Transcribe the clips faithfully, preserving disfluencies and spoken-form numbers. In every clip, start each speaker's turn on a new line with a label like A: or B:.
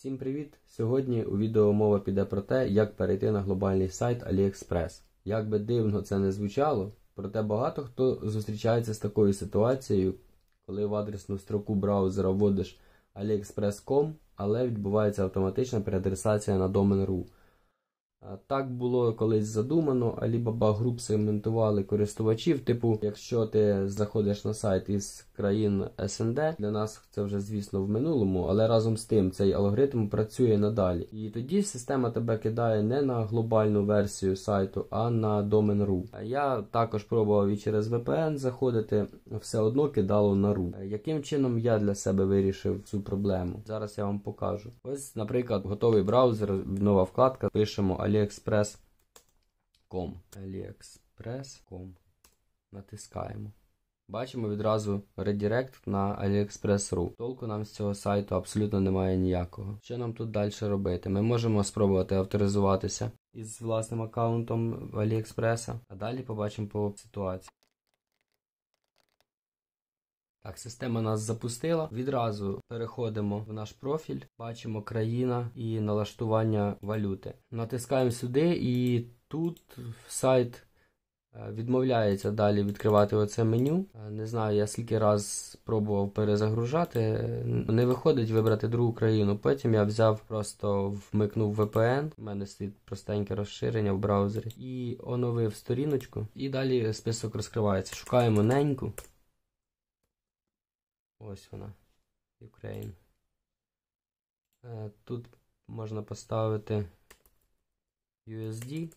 A: Всім привіт! Сьогодні у відео мова піде про те, як перейти на глобальний сайт AliExpress. Як би дивно це не звучало, проте багато хто зустрічається з такою ситуацією, коли в адресну строку браузера вводиш aliexpress крапка com, але відбувається автоматична переадресація на домен.ru. Так було колись задумано, Alibaba Group сегментували користувачів, типу, якщо ти заходиш на сайт із країн ес ен де, для нас це вже, звісно, в минулому, але разом з тим цей алгоритм працює надалі. І тоді система тебе кидає не на глобальну версію сайту, а на домен.ru. Я також пробував і через ве пі ен заходити, все одно кидало на ру. Яким чином я для себе вирішив цю проблему? Зараз я вам покажу. Ось, наприклад, готовий браузер, нова вкладка, пишемо aliexpress крапка com. aliexpress крапка com. Натискаємо. Бачимо відразу редирект на aliexpress крапка ру. Толку нам з цього сайту абсолютно немає ніякого. Що нам тут далі робити? Ми можемо спробувати авторизуватися із власним аккаунтом AliExpress, а далі побачимо по ситуації. Так, система нас запустила. Відразу переходимо в наш профіль, бачимо країна і налаштування валюти. Натискаємо сюди і тут сайт відмовляється далі відкривати оце меню. Не знаю, я скільки раз пробував перезагружати, не виходить вибрати другу країну. Потім я взяв, просто вмикнув ве пі ен, у мене стоїть простеньке розширення в браузері, і оновив сторіночку. І далі список розкривається. Шукаємо неньку. Ось вона, Ukraine. Тут можна поставити ю ес ді.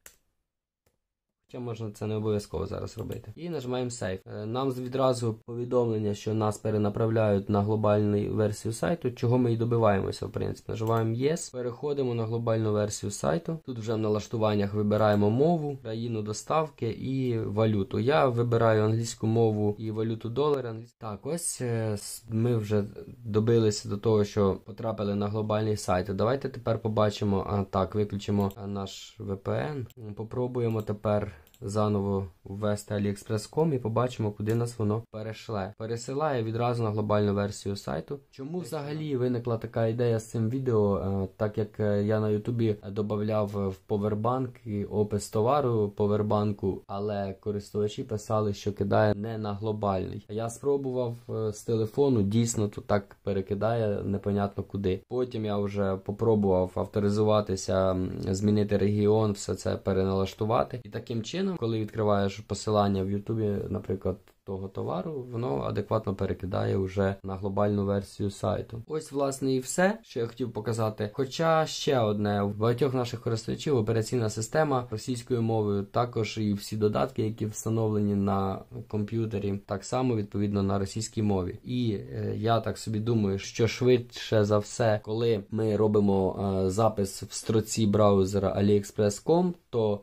A: Хоча можна це не обов'язково зараз робити. І нажимаємо Save. Нам відразу повідомлення, що нас перенаправляють на глобальну версію сайту, чого ми і добиваємося, в принципі. Нажимаємо Yes. Переходимо на глобальну версію сайту. Тут вже в налаштуваннях вибираємо мову, країну доставки і валюту. Я вибираю англійську мову і валюту долар. Так, ось ми вже добилися до того, що потрапили на глобальний сайт. Давайте тепер побачимо, а так, виключимо наш ве пі ен. Попробуємо тепер заново ввести aliexpress крапка com і побачимо, куди нас воно перешле. Пересилає відразу на глобальну версію сайту. Чому взагалі виникла така ідея з цим відео? Так як я на ютубі додавав в повербанк і опис товару повербанку, але користувачі писали, що кидає не на глобальний. Я спробував з телефону, дійсно тут так перекидає непонятно куди. Потім я вже попробував авторизуватися, змінити регіон, все це переналаштувати. І таким чином, коли відкриваєш посилання в Ютубі, наприклад, того товару, воно адекватно перекидає вже на глобальну версію сайту. Ось, власне, і все, що я хотів показати. Хоча ще одне, в багатьох наших користувачів операційна система російською мовою, також і всі додатки, які встановлені на комп'ютері, так само, відповідно, на російській мові. І е, я так собі думаю, що швидше за все, коли ми робимо е, запис в строці браузера aliexpress крапка com, то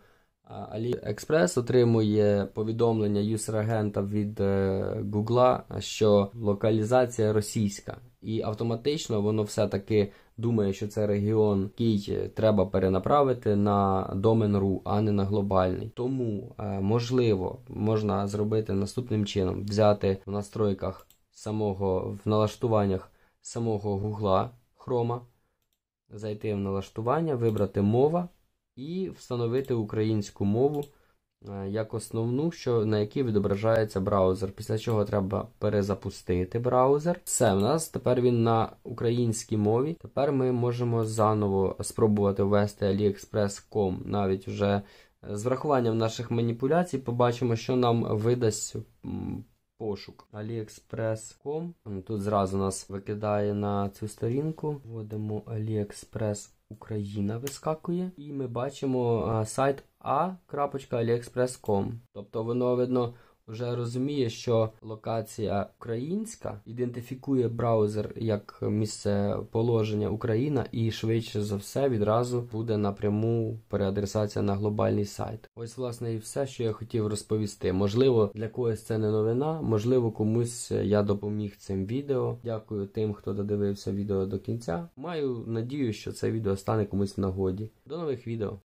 A: AliExpress отримує повідомлення юзер-агента від Google, що локалізація російська. І автоматично воно все-таки думає, що це регіон, який треба перенаправити на домен.ru, а не на глобальний. Тому, можливо, можна зробити наступним чином. Взяти в настройках самого, в налаштуваннях самого Google Chrome, зайти в налаштування, вибрати мова, і встановити українську мову як основну, що, на якій відображається браузер. Після чого треба перезапустити браузер. Все, в нас тепер він на українській мові. Тепер ми можемо заново спробувати ввести aliexpress крапка com. Навіть вже з врахуванням наших маніпуляцій побачимо, що нам видасть пошук. aliexpress крапка com. Тут зразу нас викидає на цю сторінку. Вводимо AliExpress Україна, вискакує. І ми бачимо а, сайт а крапка aliexpress крапка com. Тобто воно, видно, вже розуміє, що локація українська, ідентифікує браузер як місце положення Україна і швидше за все відразу буде напряму переадресація на глобальний сайт. Ось, власне, і все, що я хотів розповісти. Можливо, для когось це не новина, можливо, комусь я допоміг цим відео. Дякую тим, хто додивився відео до кінця. Маю надію, що це відео стане комусь в нагоді. До нових відео!